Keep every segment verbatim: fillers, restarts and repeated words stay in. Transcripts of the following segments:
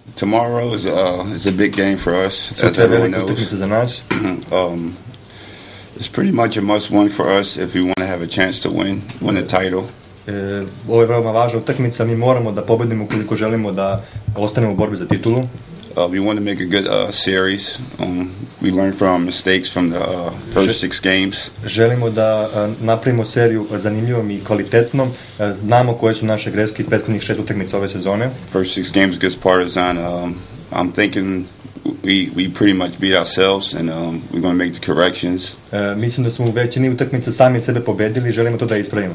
Tomorrow is uh is a big game for us, as Sutra je everyone velika utakmica knows. za nas. um, it's pretty much a must-win for us if we want to have a chance to win win the title. E, ovo je veoma važna utakmica, mi moramo da pobedimo ukoliko želimo da ostanemo u borbi za titulu. Uh, we want to make a good uh, series. Um, we learned from our mistakes from the uh, first six games. Želimo da uh, napravimo seriju zanimljivom i kvalitetnom. Uh, znamo koje su naše greške prethodnih šest utakmica ove sezone. First six games against Partizan. Um, I'm thinking we we pretty much beat ourselves, and um, we're going to make the corrections. Uh, mislim da smo u većini utakmica sami sebe pobedili i želimo to da ispravimo.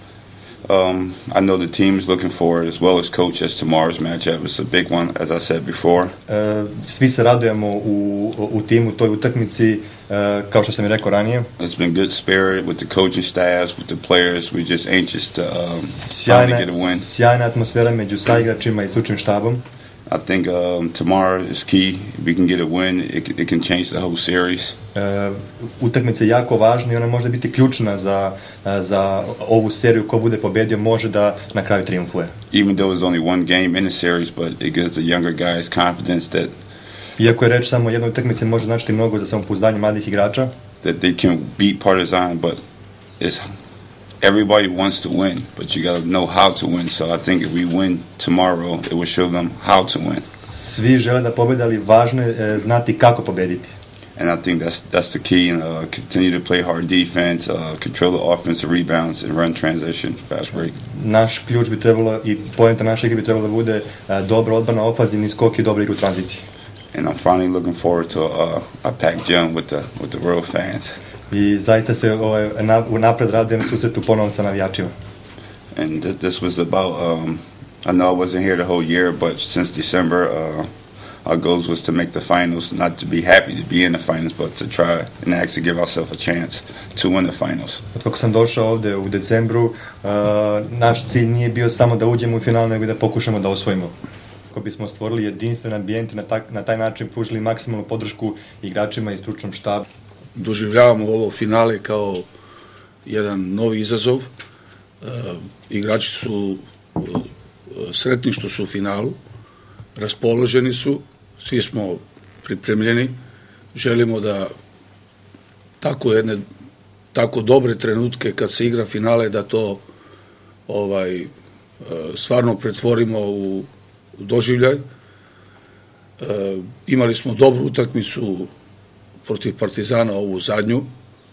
Um, I know the team is looking forward, as well as coach, as tomorrow's matchup is a big one, as I said before. Uh, svi se radujemo u, u timu toj utakmici, uh, kao što sam i rekao ranije. It's been good spirit with the coaching staffs, with the players. We're just anxious to um, Sjajna, finally get a win. sjajna atmosfera među saigračima i stručnim štabom. I think um, tomorrow is key. If we can get a win, it, it can change the whole series. Uh, utakmica je jako važna i ona može biti ključna za, uh, za ovu seriju. Ko bude pobedio može da na kraju triumfuje. Even though it's only one game in the series, but it gives the younger guys confidence that Iako je reč samo o jednoj utakmici, može značiti mnogo za samopouzdanje mladih igrača. that they can beat Partizan, but it's everybody wants to win, but you got to know how to win. So I think if we win tomorrow, it will show them how to win. Svi žele da pobede, ali važno je uh, znati kako pobediti. And I think that's that's the key. And uh, continue to play hard defense, uh, control the offensive rebounds, and run transition, fast break. Naš ključ bi trebalo i poenta naše igre bi trebalo da bude uh, dobra odbrana, ofanzivni skok i dobra igra u tranziciji. And I'm finally looking forward to uh, a packed gym with the with the real fans. I zaista se ovaj, na, napred radujem susretu ponovno sa navijačima. And th- this was about. Um, I know I wasn't here the whole year, but since December, uh, our goals was to make the finals. Not to be happy to be in the finals, but to try and actually give ourselves a chance to win the finals. Od kako sam došao ovde u decembru, uh, naš cilj nije bio samo da uđemo u final, nego da pokušamo da osvojimo. Kako bismo stvorili jedinstven ambijent i na, tak, na taj način pružili maksimalnu podršku igračima i stručnom štabu. Doživljavamo ovo finale kao jedan novi izazov. E, igrači su e, sretni što su u finalu, raspoloženi su, svi smo pripremljeni, želimo da tako jedne tako dobre trenutke kad se igra finale da to ovaj e, stvarno pretvorimo u, u doživljaj. E, imali smo dobru utakmicu protiv Partizana, ovu zadnju,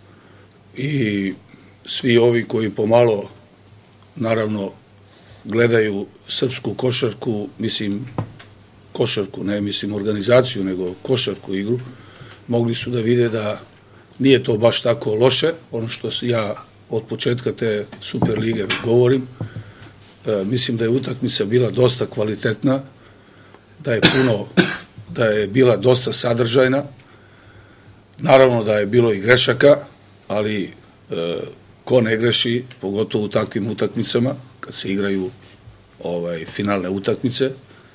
i svi ovi koji pomalo naravno gledaju srpsku košarku, mislim košarku, ne mislim organizaciju, nego košarku igru, mogli su da vide da nije to baš tako loše, ono što ja od početka te Super lige govorim. E, mislim da je utakmica bila dosta kvalitetna, da je puno, da je bila dosta sadržajna. Naravno da je bilo i grešaka, ali e, ko ne greši, pogotovo u takvim utakmicama, kad se igraju ovaj, finalne utakmice.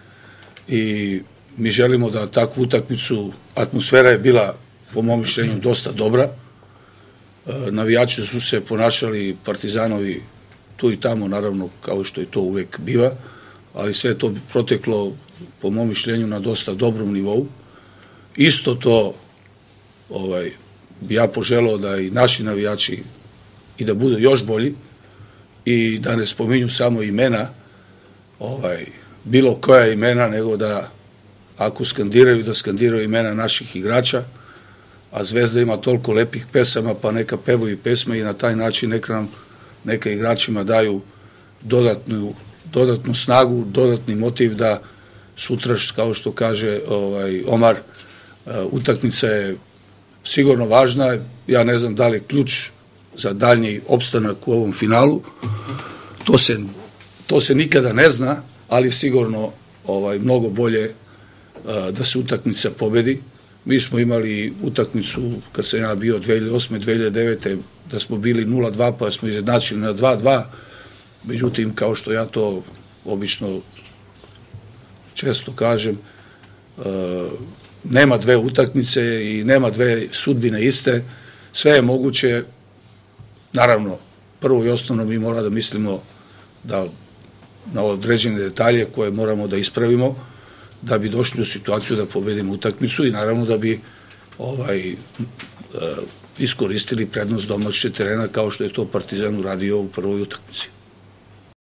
I mi želimo da takvu utakmicu, atmosfera je bila, po mom mišljenju, dosta dobra. E, navijači su se ponašali, Partizanovi, tu i tamo, naravno, kao što i to uvek biva, ali sve to proteklo, po mom mišljenju, na dosta dobrom nivou. Isto to ovaj, bi ja poželao da i naši navijači i da budu još bolji i da ne spominju samo imena, ovaj, bilo koja imena, nego da ako skandiraju, da skandiraju imena naših igrača, a Zvezda ima toliko lepih pesama, pa neka pevaju pesme i na taj način neka, nam, neka igračima daju dodatnu, dodatnu snagu, dodatni motiv da sutraš, kao što kaže ovaj, Omar, utakmica je sigurno važna. Ja ne znam da li je ključ za daljnji opstanak u ovom finalu. To se, to se nikada ne zna, ali sigurno ovaj, mnogo bolje uh, da se utakmica pobedi. Mi smo imali utakmicu kad sam ja bio dve hiljade osme. dve hiljade devete. da smo bili nula dva pa smo izjednačili na dva dva. Međutim, kao što ja to obično često kažem, uh, nema dve utakmice i nema dve sudbine iste, sve je moguće. Naravno, prvo i osnovno mi moramo da mislimo da na određene detalje koje moramo da ispravimo da bi došli u situaciju da pobedimo utakmicu i naravno da bi ovaj, iskoristili prednost domaće terena kao što je to Partizan uradio u prvoj utakmici.